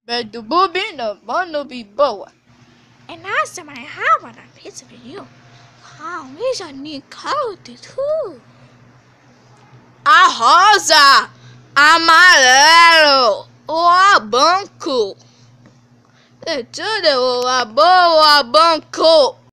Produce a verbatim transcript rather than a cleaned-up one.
Mas do bobina, mano, be boa. And last time I have on a pizza for you. Wow, we should need cold too. A rosa, amarelo, o banco. É tudo o boa banco.